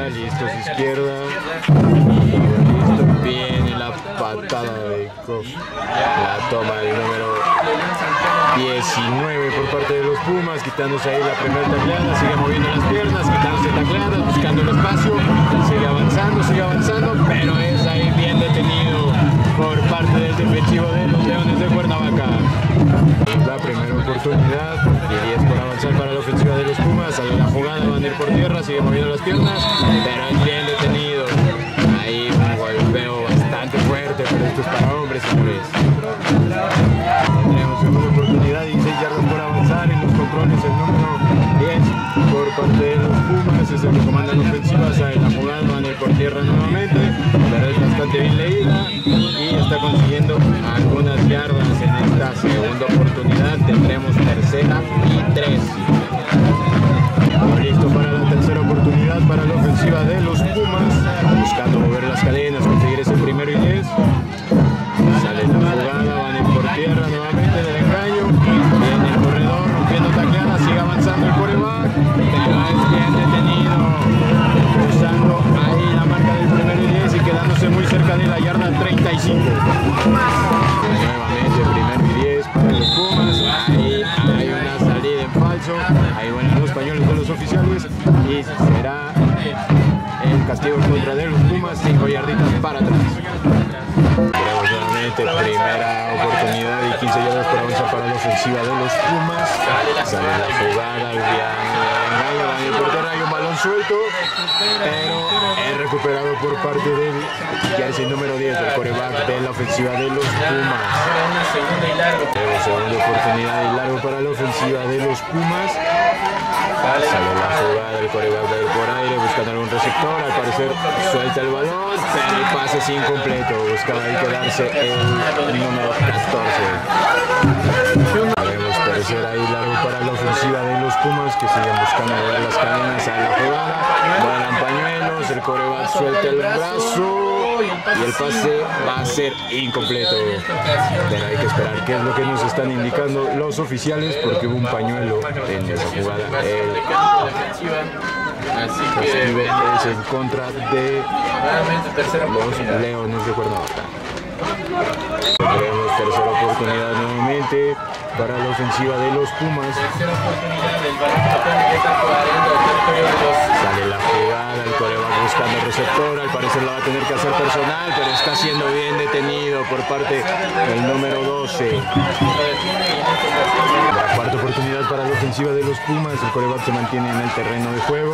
listos izquierda. Listo, viene la patada de Kof. La toma del número 19 por parte de los Pumas, quitándose ahí la primera tacleada, sigue moviendo las piernas, quitándose tacleadas, buscando el espacio, sigue avanzando, pero es ahí bien detenido por parte del defensivo de los Leones de Cuernavaca. La primera oportunidad y 10 por avanzar para la ofensiva de los Pumas. Sale la jugada, van a ir por tierra, sigue moviendo las piernas, pero es bien detenido. Ahí un golpeo bastante fuerte, pero esto es para hombres, señores. Tenemos segunda oportunidad, 16 yardas por avanzar en los controles, el número 10 por parte de los Pumas, es el que comanda la ofensiva. Sale la jugada, van a ir por tierra nuevamente, pero es bastante bien leída y está consiguiendo algunas yardas en esta segunda oportunidad. Tendremos tercera y 3. Listo para la tercera oportunidad para la ofensiva de los Pumas, buscando mover las cadenas, conseguir ese primero y 10. Sale la jugada, van a ir por tierra nuevamente del engaño, viene el corredor rompiendo tacleada, sigue avanzando el quarterback, pero es bien detenido, cruzando ahí la marca del primero y 10 y quedándose muy cerca de la yarda 35. Nuevamente primero y 10 para los Pumas, ahí hay una salida en falso, ahí van los pañuelos de los oficiales y será el castigo en contra de los Pumas, 5 yarditas para atrás. Tenemos nuevamente primera oportunidad y 15 yardas por avanzar para la ofensiva de los Pumas. Sale la jugada, el engaño, Daniel Portera, hay un balón suelto, pero es recuperado por parte del jersey número 10 del quarterback de la ofensiva de los Pumas. Segunda oportunidad y largo para la ofensiva de los Pumas. Sale la jugada, el quarterback va a ir por aire buscando algún receptor, al parecer suelta el balón, pero el pase es incompleto, buscaba ahí quedarse el número 14. Vemos tercera y largo para la ofensiva de los Pumas, que siguen buscando mover las cadenas a la jugada, vuelan pañuelos, el quarterback suelta el brazo y el pase va a ser incompleto. Pero hay que esperar qué es lo que nos están indicando los oficiales, porque hubo un pañuelo en esa jugada. Así que es en contra de los Leones de Cuernavaca. Tendremos tercera oportunidad nuevamente para la ofensiva de los Pumas. Sale la jugada, el quarterback buscando el receptor, al parecer lo va a tener que hacer personal, pero está siendo bien detenido por parte del número 12. La cuarta oportunidad para la ofensiva de los Pumas, el quarterback se mantiene en el terreno de juego.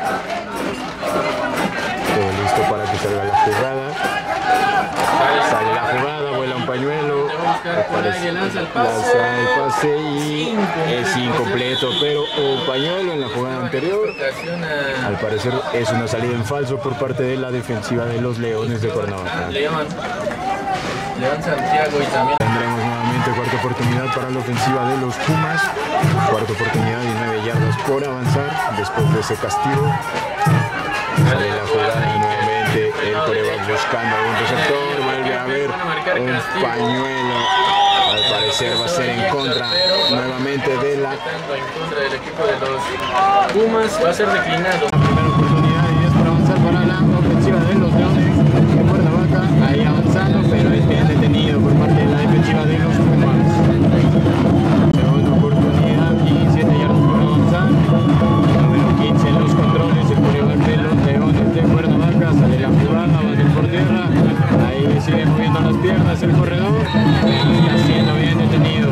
Todo listo para que salga la jugada. Sale la jugada, vuela un pañuelo, lanza el pase y es incompleto, pero un pañuelo en la jugada anterior. Al parecer es una salida en falso por parte de la defensiva de los Leones de Cuernavaca. León Santiago y también tendremos nuevamente cuarta oportunidad para la ofensiva de los Pumas. Cuarta oportunidad y 9 yardas por avanzar después de ese castigo. Sale la jugada y nuevamente el quarterback buscando a un receptor, vuelve a haber un pañuelo, al parecer va a ser en contra nuevamente de la del equipo de los Pumas, va a ser declinado. La primera oportunidad y 10 para avanzar para la ofensiva de los Leones de Cuernavaca, ahí avanzando, pero es bien detenido por parte de la defensiva de los Pumas. Segunda oportunidad y 7 yardas por avanzar, número 15 en los controles, el quarterback de los Leones de Cuernavaca. Sale la jugada, va a ir por tierra, ahí sigue moviendo las piernas el corredor, está siendo bien detenido.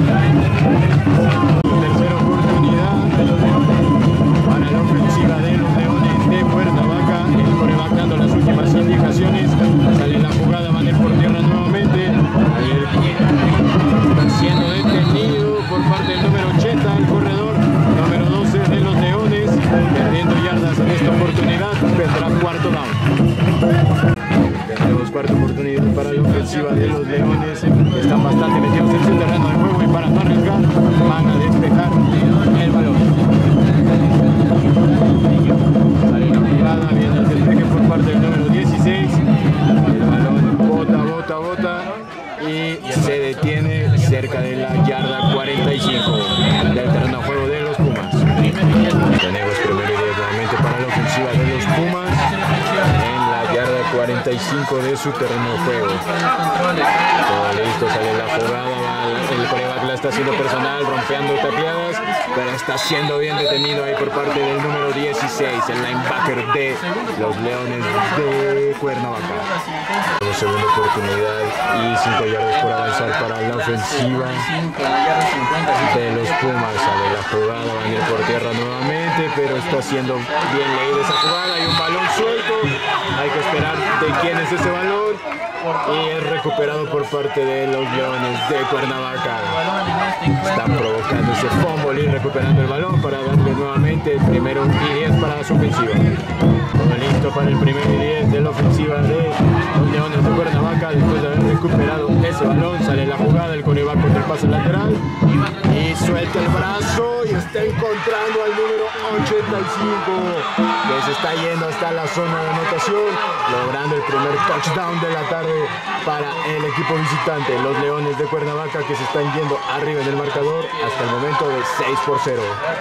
Tercera oportunidad para la ofensiva de los Leones de Cuernavaca, el quarterback dando las últimas indicaciones. Sale la jugada, van a ir por tierra nuevamente, está siendo detenido por parte del número 80, el corredor número 12 de los Leones, perdiendo yardas en esta oportunidad. Vendrá cuarto down. Tenemos cuarta oportunidad para la ofensiva de los Leones, que están bastante metidos en su terreno de juego y para no arriesgar van a despejar el balón. Sale la jugada, viene el despeje por parte del número 16, el balón bota y se detiene cerca de la yarda 45 del terreno de juego de los Pumas. Tenemos primero y 10 nuevamente para la ofensiva de los Pumas. 35 de su terreno de juego. Todo listo, sale la jugada, el coreback la está haciendo personal, rompeando tacleadas, pero está siendo bien detenido ahí por parte del número 16, el linebacker de los Leones de Cuernavaca. Segunda oportunidad y 5 yardas por avanzar para la ofensiva de los Pumas. Sale la jugada, van a ir por tierra nuevamente, pero está siendo bien leída esa jugada. Hay un balón suelto, hay que esperar de quién es ese balón y es recuperado por parte de los Leones de Cuernavaca. Están provocando ese fumble y recuperando el balón para darle nuevamente el primero y 10 para su ofensiva. Todo listo para el primer y 10 de la ofensiva de los Leones de Cuernavaca. Después de haber recuperado ese balón, sale la jugada, el coreback contra el pase lateral y suelta el brazo y está encontrando al número 85 que se está yendo hasta la zona de anotación, logrando el primer touchdown de la tarde para el equipo visitante, los Leones de Cuernavaca, que se están yendo arriba en el marcador hasta el momento de 6-0.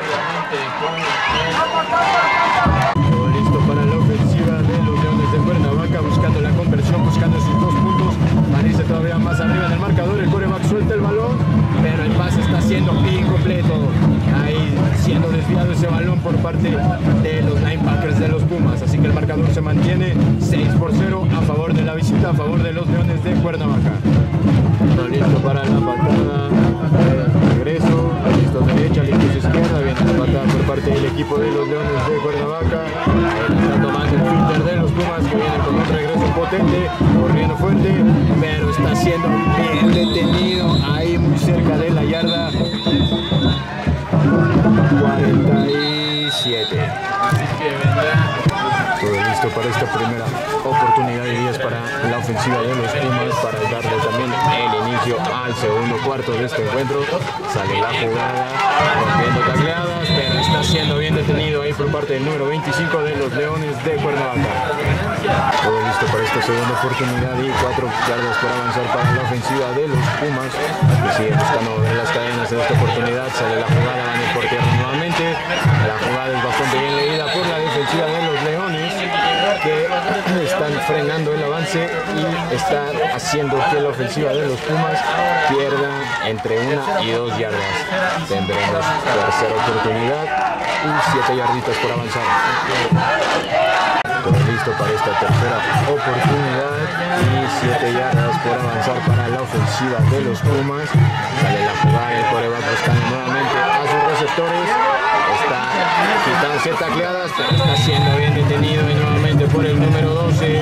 Todo listo para la ofensiva de los Leones de Cuernavaca, buscando la conversión, buscando esos 2 puntos. Parece todavía más arriba en el marcador, el quarterback suelta el balón, pero el pase está siendo incompleto. Ahí siendo desviado ese balón por parte de los linebackers de los Pumas, así que el marcador se mantiene 6-0 a favor de la visita, a favor de los Leones de Cuernavaca. Todo listo para la patada de regreso, listo derecha, listo izquierda, viene la patada por parte del equipo de los Leones de Cuernavaca. Ahí está tomando el filter de los Pumas, que viene con un regreso potente, corriendo fuerte, pero está siendo bien detenido ahí muy cerca de la yarda 47. Así que vendrá. Todo listo para esta primera oportunidad y 10 para la ofensiva de los Pumas, para darle también el inicio al segundo cuarto de este encuentro. Sale la jugada, rompiendo tacleadas, pero está siendo bien detenido ahí por parte del número 25 de los Leones de Cuernavaca. Todo listo para esta segunda oportunidad y 4 yardas por avanzar para la ofensiva de los Pumas, que siguen buscando mover las cadenas en esta oportunidad. Sale la jugada, van a ir por tierra nuevamente. La jugada es bastante bien leída por la defensiva de los Leones, que están frenando el avance y están haciendo que la ofensiva de los Pumas pierda entre 1 y 2 yardas. Tendremos tercera oportunidad y 7 yarditas por avanzar. Todo listo para esta tercera oportunidad y 7 yardas por avanzar para la ofensiva de los Pumas. Sale la jugada, el coreback buscando nuevamente a sus receptores. Está quitándose tacleadas, pero está siendo bien detenido y nuevamente por el número 12.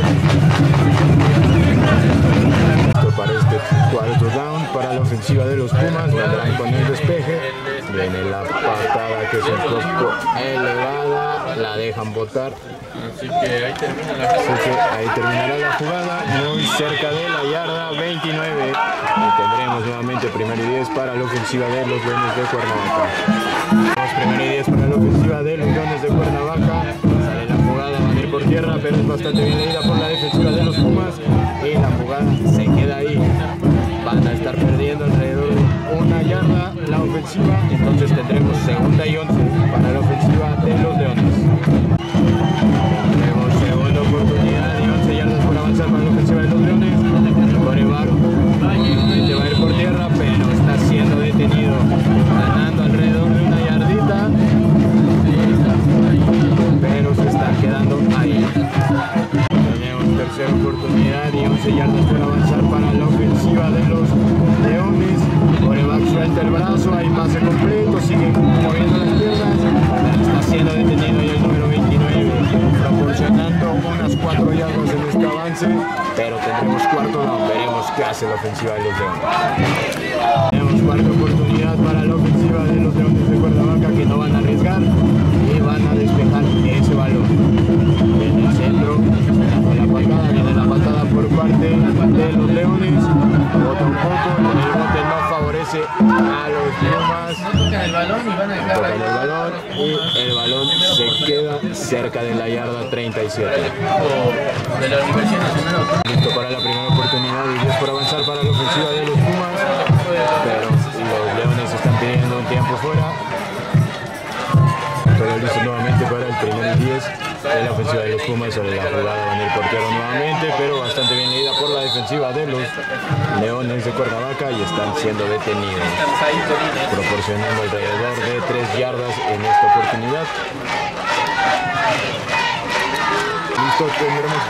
Para este cuarto down para la ofensiva de los Pumas, vendrán con el despeje. Viene la patada, que es un poco elevada, la dejan botar. Así que ahí termina la jugada. Así que ahí terminará la jugada, muy cerca de la yarda 29. Y tendremos nuevamente primer y 10 para la ofensiva de los Leones de Cuernavaca. Primer y 10 para la ofensiva de los Leones de Cuernavaca. Sale la jugada, van a ir por tierra, pero es bastante bien leída por la defensiva de los Pumas. Y la jugada se queda ahí. Van a estar perdiendo alrededor de 1 yarda la ofensiva. Entonces tendremos segunda y 11 para la ofensiva de los Leones. Tenemos segunda oportunidad y 11 yardas por avanzar para la ofensiva de los Leones. Coreback nuevamente va a ir por tierra, pero está siendo detenido, ganando alrededor de 1 yardita, pero se está quedando ahí. Tenemos tercera oportunidad y 11 yardas por avanzar para la ofensiva de los Leones. Coreback suelta el brazo, hay pase completo, sigue moviendo las piernas, pero está siendo detenido y el número 29, proporcionando unas 4 yardas en este avance, pero tendremos cuarto down. Veremos qué hace la ofensiva de los Leones. Tenemos cuarta oportunidad para la ofensiva de los Leones de Cuernavaca, que no van a arriesgar y van a despejar ese balón. En el centro, viene la patada por parte de los Leones, bota un poco, el bote no favorece a los Pumas. Tocan el balón y van a dejar Tocan el balón y el balón se queda cerca de la yarda 37. de la Universidad Nacional Autónoma. Listo para la primera oportunidad y 10 por avanzar para la ofensiva de los Pumas, pero los Leones están pidiendo un tiempo fuera. Pero listo nuevamente para el primer y 10 de la ofensiva ofensiva de los Pumas, sale la jugada, van el portero nuevamente, pero bastante bien leída por la defensiva de los Leones de Cuernavaca y están siendo detenidos, proporcionando alrededor de 3 yardas en esta oportunidad. Listo, tendremos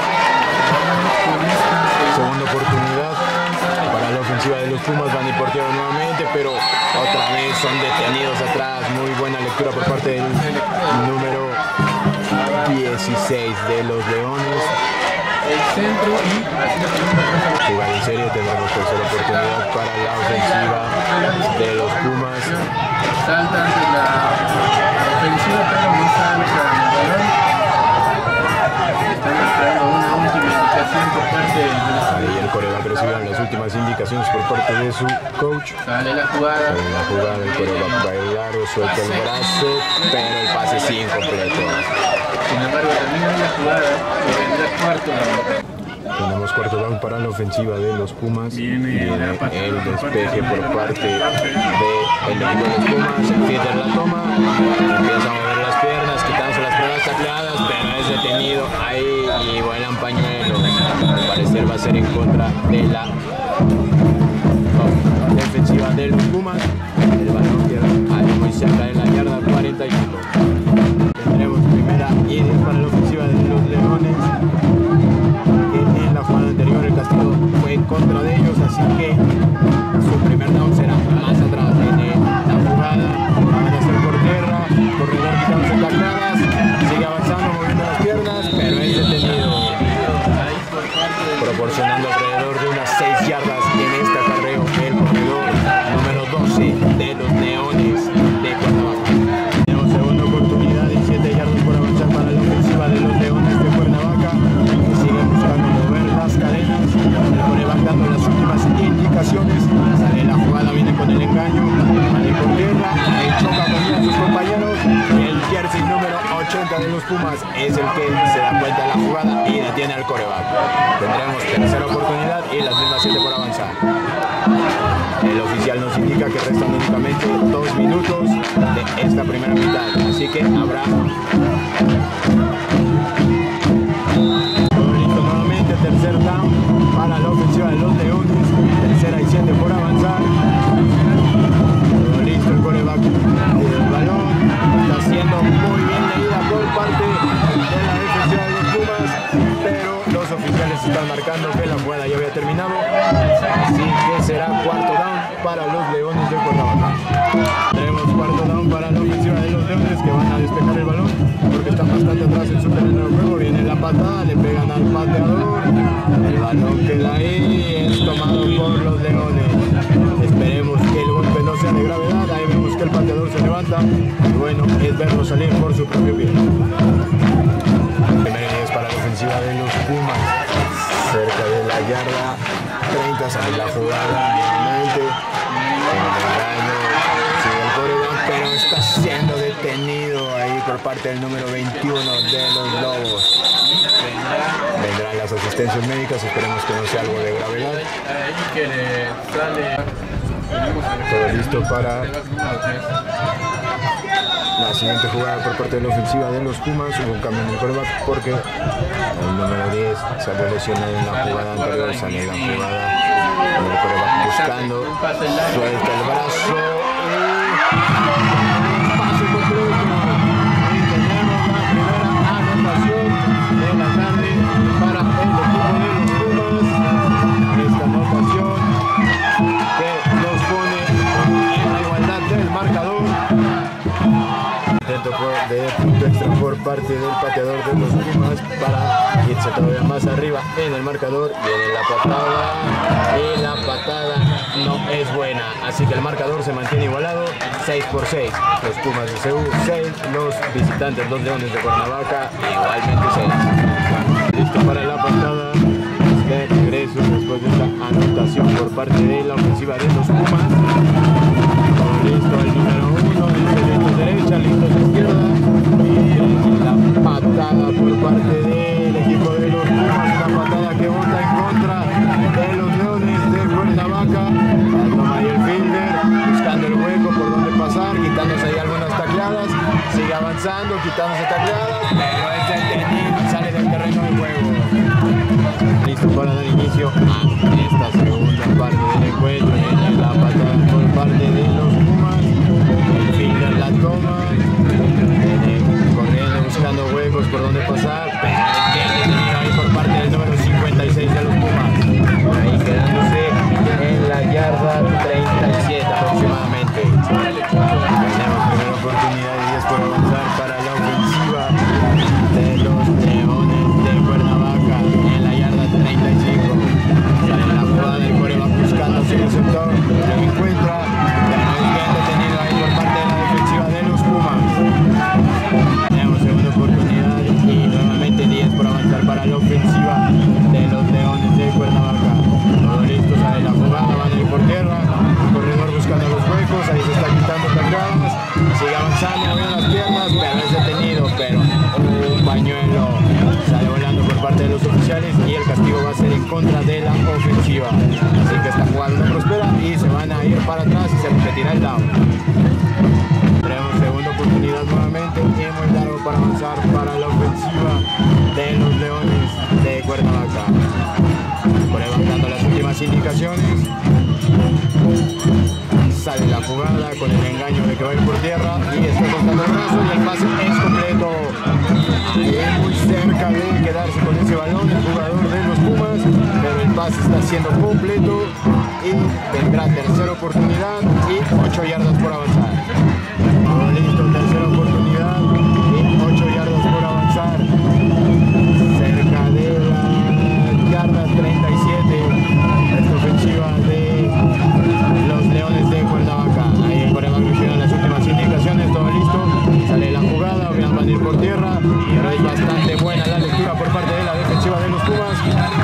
segunda oportunidad para la ofensiva de los Pumas, van y portero nuevamente, pero otra vez son detenidos atrás. Muy buena lectura por parte del número 16 de los Leones. El centro y jugada en serie, tendremos tercera oportunidad para la ofensiva de los Pumas. salta ante la ofensiva, pero no salta el balón. Están esperando una última indicación por parte de los... Ahí el coreback recibió las últimas indicaciones por parte de su coach. Sale la jugada. El coreback va a ir largo, suelta el brazo, pero el pase es incompleto. Sin embargo, termina la jugada y vendrá cuarto down. Tenemos cuarto down para la ofensiva de los Pumas. Viene el despeje por parte del equipo de los Pumas. El Fielder la toma, empieza a mover las piernas, quitándose las pruebas tacleadas, pero es detenido ahí y vuelan pañuelos. Al parecer va a ser en contra de la defensiva de los Pumas. El balón queda ahí muy cerca de la yarda 41. Tendremos primera y 10 para la ofensiva de los Leones. En la jugada anterior el castigo fue en contra de ellos, así que su primer down será más atrás. En la jugada van a hacer por tierra, corredor quitándose tacleadas, sigue avanzando, moviendo las piernas, pero es detenido, proporcionando alrededor de unas 6 yardas en este acarreo el corredor número 12 de los Leones de Cuernavaca. Tenemos segunda oportunidad y 7 yardas por avanzar para la ofensiva de los Leones de Cuernavaca, que siguen buscando mover las cadenas. El coreback dando las últimas indicaciones. Sale la jugada, viene con el engaño, sale por tierra, ahí choca con sus compañeros. El jersey número 80 de los Pumas es el que se da cuenta de la jugada y detiene al coreback. Tendremos tercera oportunidad y las mismas 7 por avanzar. El oficial nos indica que restan únicamente 2 minutos de esta primera mitad, así que habrá todo listo nuevamente. Tercer down para la ofensiva de los Leones, tercera y 7 por avanzar. Todo listo, el coreback del balón está siendo muy bien leída por parte de la defensiva de los Pumas, pero los oficiales están marcando que la jugada ya había terminado, así que será cuarto down para los Leones de Cuernavaca. Tenemos cuarto down para la ofensiva de los Leones, que van a despejar el balón porque están bastante atrás en su terreno de juego. Viene la patada, le pegan al pateador, el balón queda ahí, es tomado por los Leones. Esperemos que el golpe no sea de gravedad. Ahí vemos que el pateador se levanta y bueno, es verlo salir por su propio pie. Primera y 10 para la ofensiva de los Pumas, cerca de la yarda 30, sale la jugada nuevamente, con el engaño, sigue el coreback, pero está siendo detenido ahí por parte del número 21 de los Lobos. Vendrán las asistencias médicas, esperemos que no sea algo de gravedad. Todo listo para la siguiente jugada por parte de la ofensiva de los Pumas. Hubo un cambio en el coreback porque el número 10 salió lesionado en la jugada anterior. Sale la jugada con el coreback buscando, suelta el brazo y pase completo. Y tenemos la primera anotación de la tarde para el equipo de los Pumas. Esta anotación que los pone en la igualdad del marcador. Intento de punto extra por parte del pateador de los Pumas para irse todavía más arriba en el marcador. Viene la patada y la patada no es buena, así que el marcador se mantiene igualado, 6 por 6. Los Pumas de CU 6, los visitantes, los Leones de Cuernavaca, igualmente 6. Listo para la patada de regreso después de esta anotación por parte de la ofensiva de los Pumas. Todo listo, el número 1, listo derecha, listo izquierda, y la patada por parte del equipo de los Pumas, una patada que bota en contra de los Leones de Cuernavaca. La toma ahí el fielder, buscando el hueco por donde pasar, quitándose ahí algunas tacleadas, sigue avanzando. avanzando, quitándose tacleadas, pero es detenido y sale del terreno de juego. Listo para dar inicio a esta segunda parte del encuentro. Viene la patada por parte de los Pumas. El fielder la toma. Viene corriendo, buscando huecos por donde pasar, pero es detenido ahí por parte del número 56 de los Pumas. Ahí quedándose en la yarda 37 aproximadamente. Tenemos primera oportunidad y 10 por avanzar para la ofensiva de los Leones de Cuernavaca en la yarda 35. Sale la jugada del coreback buscando su receptor, lo encuentra, pero es bien detenido ahí por parte de la defensiva de los Pumas. Tenemos segunda oportunidad y nuevamente 10 por avanzar para la ofensiva de los Leones de Cuernavaca. Todo listo, sale la jugada, van a ir por tierra, el corredor buscando los huecos, ahí se está quitando tacleadas, sigue avanzando, moviendo las piernas, pero es detenido, pero un pañuelo sale volando por parte de los oficiales y el castigo va a ser en contra de la ofensiva. Así que esta jugada no prospera y se van a ir para atrás y se repetirá el down. Tenemos segunda oportunidad nuevamente y muy largo para avanzar para la ofensiva de los Leones de Cuernavaca. Levantando las últimas indicaciones, sale la jugada con el engaño de que va a ir por tierra y está cortando el brazo y el pase es completo. Ahí muy cerca de quedarse con ese balón el jugador de los Pumas, pero el pase está siendo completo y tendrá tercera oportunidad y 8 yardas por avanzar. Todo listo, tercera oportunidad y 8 yardas por avanzar. Cerca de la yarda 37, esta ofensiva de los Leones de Cuernavaca. Ahí el coreback recibe las últimas indicaciones, todo listo, sale la jugada, van a ir por tierra, pero es bastante buena la lectura por parte de la defensiva de los Pumas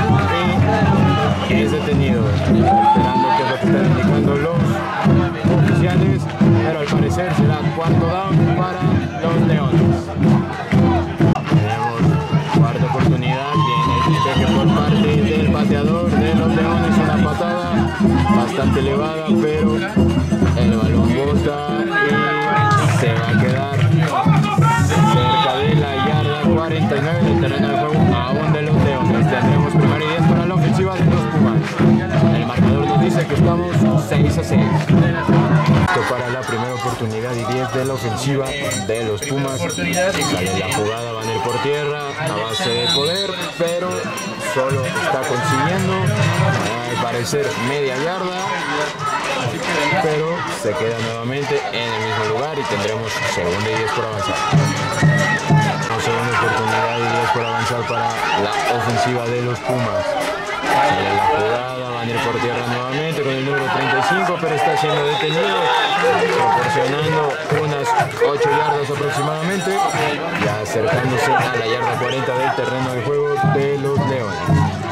y es detenido, esperando que es lo que están indicando los oficiales, pero al parecer será cuarto down para los Leones. Tenemos cuarta oportunidad, viene el despeje por parte del pateador de los Leones, una patada bastante elevada, pero el balón bota y se va a quedar cerca de la yarda 49 del terreno de juego aún de los Leones. Tendremos primero y 10 para la ofensiva de los Pumas. El marcador nos dice que estamos 6-6. Esto para la primera oportunidad y 10 de la ofensiva de los Pumas. Sale la jugada, van a ir por tierra a base de poder, pero solo está consiguiendo al parecer media yarda, pero se queda nuevamente en el mismo lugar y tendremos segunda y 10 por avanzar. Segunda oportunidad y 10 por avanzar para la ofensiva de los Pumas. Sale la jugada, van a ir por tierra nuevamente con el número 35, pero está siendo detenido, proporcionando unas 8 yardas aproximadamente, ya acercándose a la yarda 40 del terreno de juego de los Leones.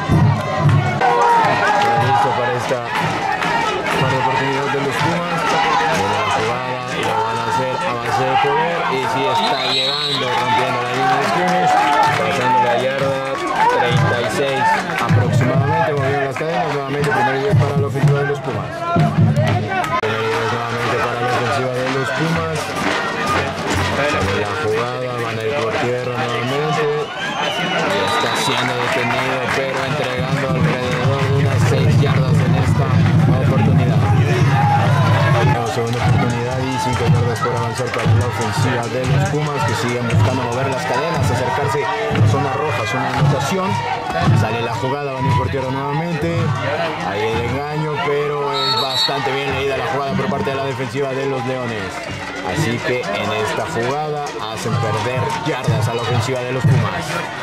Listo para esta oportunidad de los Pumas. Viene la jugada y lo van a hacer a base de poder y sí está llegando, rompiendo la línea de scrimmage, pasando la yarda 36 aproximadamente, moviendo las cadenas, nuevamente primero y 10 para la ofensiva de los Pumas. Primero y 10 nuevamente para la ofensiva de los Pumas. Sale la jugada, van a ir por tierra nuevamente. Y está siendo detenido, pero entregando alrededor de unas 6 yardas en esta oportunidad. Segunda oportunidad y 5 yardas por avanzar para la ofensiva de los Pumas, que siguen buscando mover las cadenas, acercarse a zona roja, zona de anotación. Sale la jugada, van a ir por tierra nuevamente. Ahí el engaño, pero es bastante bien leída la jugada por parte de la defensiva de los Leones. Así que en esta jugada hacen perder yardas a la ofensiva de los Pumas.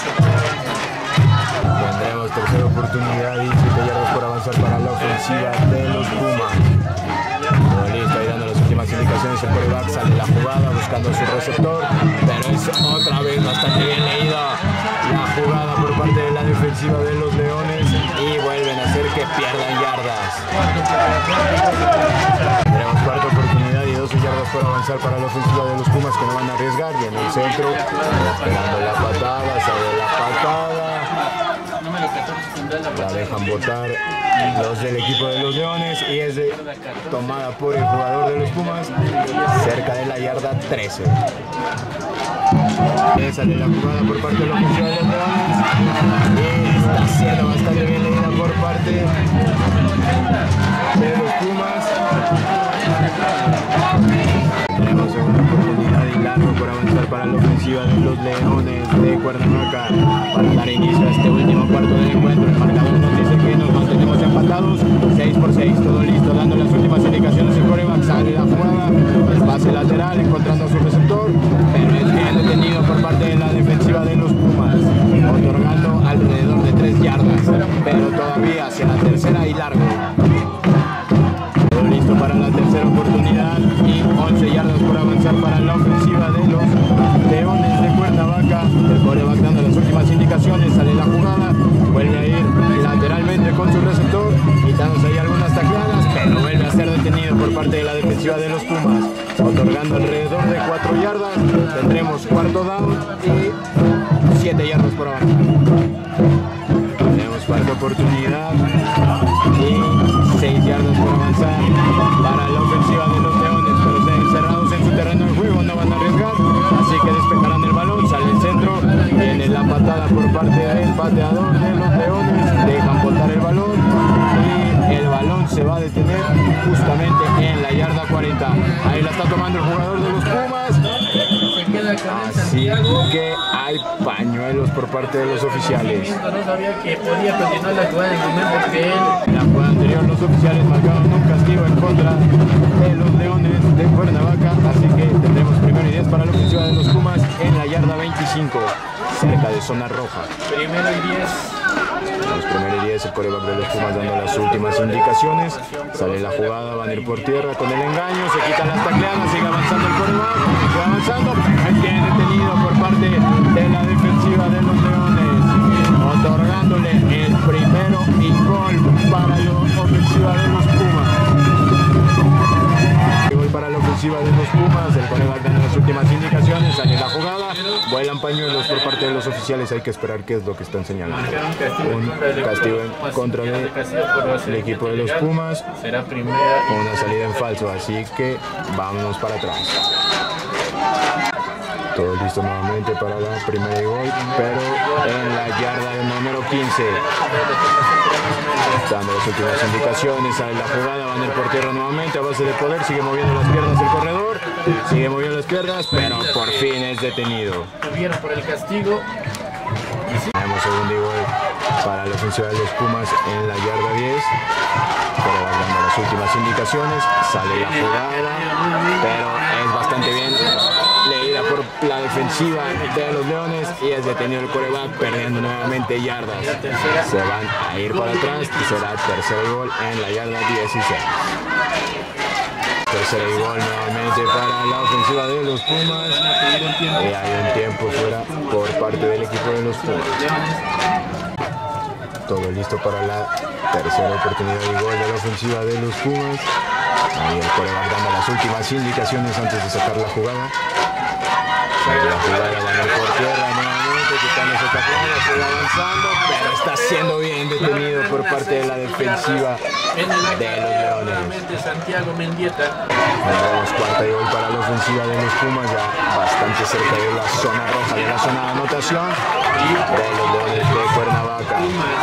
Tendremos tercera oportunidad y 7 yardas por avanzar para la ofensiva de los Pumas. Todo listo, ahí dando las últimas indicaciones, el quarterback sale la jugada buscando a su receptor, pero es otra vez bastante bien leída la jugada por parte de la defensiva de los Leones y vuelven a hacer que pierdan yardas. Tenemos cuarta oportunidad y 12 yardas por avanzar para la ofensiva de los Pumas, que no van a arriesgar. Viene el centro, esperando la patada, sale la patada. La dejan botar los del equipo de los Leones y es tomada por el jugador de los Pumas cerca de la yarda 13. Sale la jugada por parte de la ofensiva de los Leones y está siendo bastante bien leída por parte de los Pumas. Tenemos una oportunidad y largo por avanzar para la ofensiva de los Leones de Cuernavaca para dar inicio a este último cuarto del encuentro. El marcador nos dice que nos mantenemos empatados 6-6, todo listo, dando las últimas indicaciones. El quarterback sale la jugada, el pase lateral, encontrando a su receptor, pero es bien detenido por parte de la defensiva de los Pumas, otorgando alrededor de 3 yardas, pero todavía hacia la tercera y largo. Todo listo para la tercera oportunidad y 11 yardas por avanzar para la ofensiva de los Leones de Cuernavaca. El quarterback dando las últimas indicaciones, sale la jugada, vuelve a ir lateralmente con su receptor, quitándose ahí algunas tacleadas, pero vuelve a ser detenido por parte de la defensiva de los Pumas, otorgando alrededor de 4 yardas. Tendremos cuarto down y 7 yardas por avanzar. Tenemos cuarta oportunidad y 6 yardas por avanzar para la ofensiva de los Leones, pero están encerrados en su terreno de juego, no van a arriesgar, así que despejarán el balón, sale el centro, viene la patada por parte del pateador de los Leones, dejan botar el balón y el balón se va a detener justamente en la yarda 40. Ahí la está tomando el jugador de los Pumas. Así que hay pañuelos por parte de los oficiales. No sabía que podía continuar la jugada en el momento que él... En la jugada anterior los oficiales marcaron un castigo en contra de los Leones de Cuernavaca, así que tendremos primero y 10 para la ofensiva de los Pumas en la yarda 25, cerca de zona roja. Primero y 10. Los primeros 10, el quarterback de los Pumas dando las últimas indicaciones. Sale la jugada, van a ir por tierra con el engaño, se quitan las tacleadas, sigue avanzando el quarterback, sigue avanzando, es bien detenido por parte de la defensiva de los Leones, otorgándole el primero y gol para la ofensiva de los Pumas. Gol para la ofensiva de los Pumas, el quarterback dando las últimas indicaciones, sale la jugada, vuelan pañuelos por parte de los oficiales, hay que esperar qué es lo que están señalando. Un castigo en contra del equipo de los Pumas, será primera con una salida en falso, así que vámonos para atrás. Todo listo nuevamente para la primera y gol, pero en la yarda número 15. Dando las últimas indicaciones, sale la jugada, van a ir por tierra nuevamente a base de poder, sigue moviendo las piernas el corredor, sigue moviendo las piernas, pero por fin es detenido. Tuvieron por el castigo. Tenemos segundo y gol para la ofensiva de los Pumas en la yarda 10. Pero va dando las últimas indicaciones, sale la jugada, pero es bastante bien leída por la defensiva de los Leones y es detenido el quarterback, perdiendo nuevamente yardas. Se van a ir para atrás y será tercer gol en la yarda 16. Tercera y gol nuevamente para la ofensiva de los Pumas y hay un tiempo fuera por parte del equipo de los Pumas. Todo listo para la tercera oportunidad y gol de la ofensiva de los Pumas. Ahí el quarterback dando las últimas indicaciones antes de sacar la jugada. La jugada va a ir por tierra nuevamente, quitándose tacleadas, sigue avanzando, pero está siendo bien detenido por parte de la defensiva de los Leones. Santiago Mendieta. Tenemos cuarta y gol para la ofensiva de los Pumas, ya bastante cerca de la zona roja, de la zona de anotación de los Leones de Cuernavaca.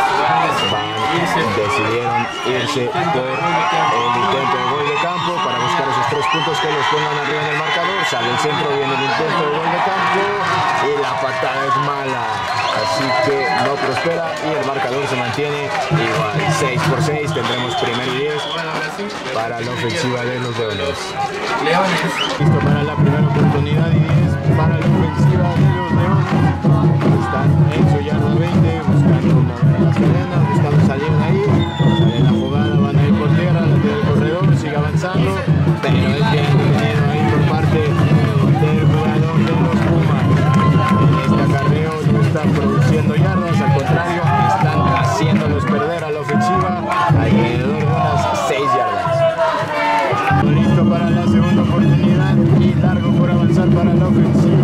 Decidieron irse por el intento de gol de campo para buscar esos 3 puntos que los pongan arriba en el marcador. Sale el centro, viene el intento de gol de campo y la patada es mala, así que no prospera y el marcador se mantiene igual. 6-6, tendremos primero y 10 para la ofensiva de los Leones. Listo para la primera oportunidad y 10 para la ofensiva de los Leones. Están en su yarda 20 buscando una de las cadenas, buscando salir de ahí. Sale la jugada, van a ir por tierra, la tira del corredor, sigue avanzando, pero es bien detenido ahí por parte del jugador de los Pumas. En este acarreo no están produciendo yardas, al contrario, están haciéndolos perder a la ofensiva alrededor de unas 6 yardas. Listo para la segunda oportunidad y largo por avanzar para la ofensiva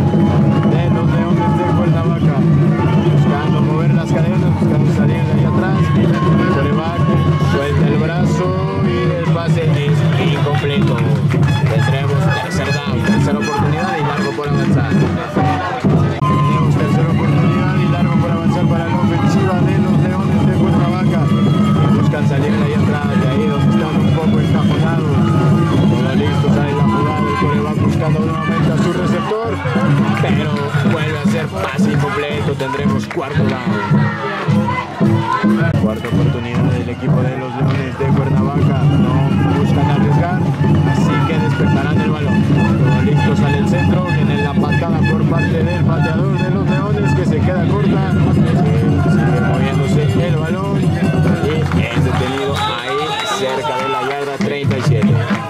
de los Leones de Cuernavaca. Buscando mover las cadenas, buscando salir de ahí atrás. pero vuelve a ser pase incompleto. Tendremos cuarto down. Cuarta oportunidad del equipo de los Leones de Cuernavaca. No buscan arriesgar, así que despejarán el balón. Todo listo, sale el centro. Viene la patada por parte del pateador de los Leones, que se queda corta. Sigue moviéndose el balón y es detenido ahí cerca de la yarda 37.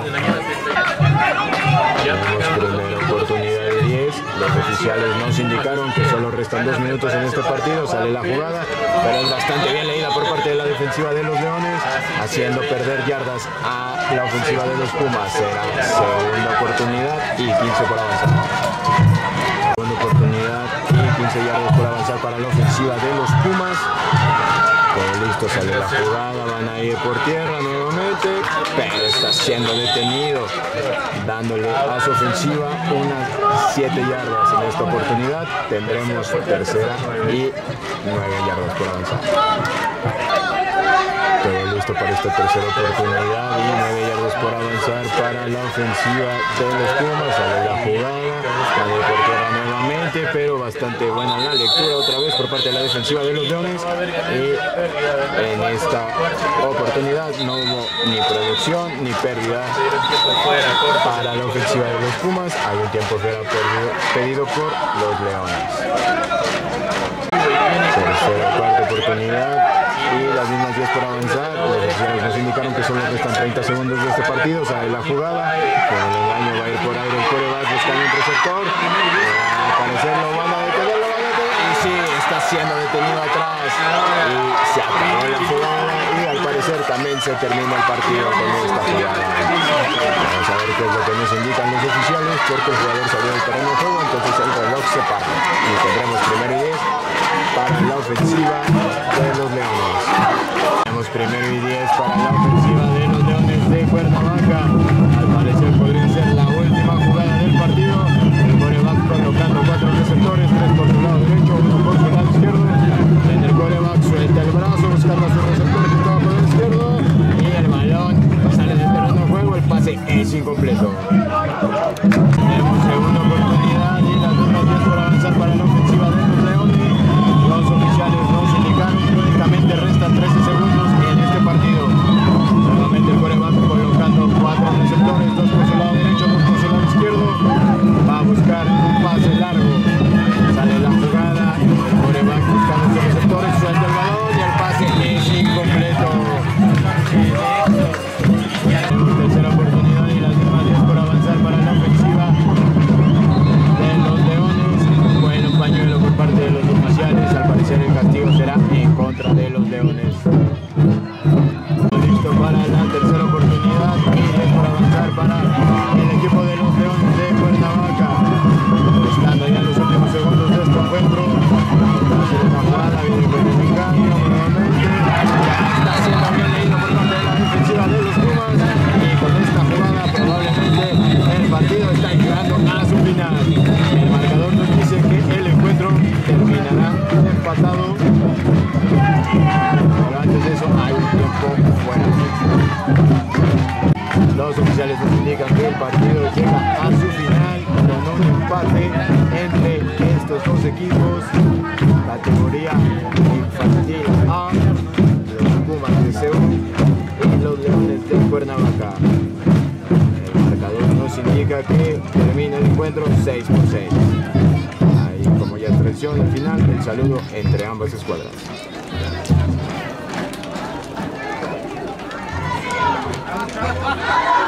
Tenemos primera oportunidad de 10. Los oficiales nos indicaron que solo restan 2 minutos en este partido. Sale la jugada, pero es bastante bien leída por parte de la defensiva de los Leones, haciendo perder yardas a la ofensiva de los Pumas. Será segunda oportunidad y 15 por avanzar. Segunda oportunidad y 15 yardas por avanzar para la ofensiva de los Pumas. Todo listo, sale la jugada, van a ir por tierra nuevamente, pero está siendo detenido, dándole a su ofensiva unas 7 yardas en esta oportunidad. Tendremos tercera y 9 yardas por avanzar. Todo listo para esta tercera oportunidad y 9 yardas por avanzar para la ofensiva de los Pumas. Sale la jugada, van a ir por tierra nuevamente, pero bastante buena la lectura otra vez por parte de la defensiva de los Leones. Y en esta oportunidad no hubo ni producción ni pérdida para la ofensiva de los Pumas. Hay un tiempo fuera pedido por los Leones. Tercera, cuarta oportunidad y las mismas 10 por avanzar. Los oficiales nos indicaron que solo restan 30 segundos de este partido. Sale la jugada, con el engaño va a ir por aire el quarterback buscando un receptor. Al parecer lo van a detener, y sí, está siendo detenido atrás y se acabó la jugada y al parecer también se termina el partido con esta jugada. Vamos a ver qué es lo que nos indican los oficiales, porque el jugador salió del terreno de juego, entonces el reloj se para y tendremos primero y 10 para la ofensiva de los Leones. Tenemos primero y 10 para la ofensiva de los Leones de Cuernavaca. Al parecer podría ser la última jugada del partido. El quarterback colocando 4 receptores, 3 por su lado derecho, 1 por su lado izquierdo. En el quarterback suelta el brazo buscando a su receptor que estaba por el izquierdo y el balón sale del terreno de juego. El pase es incompleto. Tenemos segunda oportunidad y las mismas 10 por avanzar para la ofensiva de los Leones. Los oficiales nos indicaron que únicamente restan 13 segundos en este partido. Nuevamente el quarterback colocando 4 receptores, 2 por su lado derecho, 2 por su lado izquierdo. Va a buscar un pase largo. Sale la jugada, el quarterback buscando sus receptores, suelta el balón y el pase es incompleto. Tercera oportunidad y las mismas 10 por avanzar para la ofensiva de los Leones. Bueno, pañuelo por parte de los oficiales. Al parecer el castigo será en contra de los Leones. Listo para la tercera oportunidad y 10 por avanzar para el equipo de los Leones de Cuernavaca. Estando ya en los últimos segundos de este encuentro. Hacer una jugada, viene con el engaño nuevamente. Ya está siendo bien leído por parte de la defensiva de los Pumas. Y con esta jugada probablemente el partido está llegando a su final. El marcador nos dice que el encuentro terminará empatado. Pero antes de eso hay un tiempo fuera. Los oficiales nos indican que el partido llega a su final con un empate entre estos dos equipos. Categoría infantil A, los Pumas de Seúl y los Leones de Cuernavaca. El marcador nos indica que termina el encuentro 6 por 6. Ahí, como ya tradición, al final el saludo entre ambas escuadras. ¡Ah!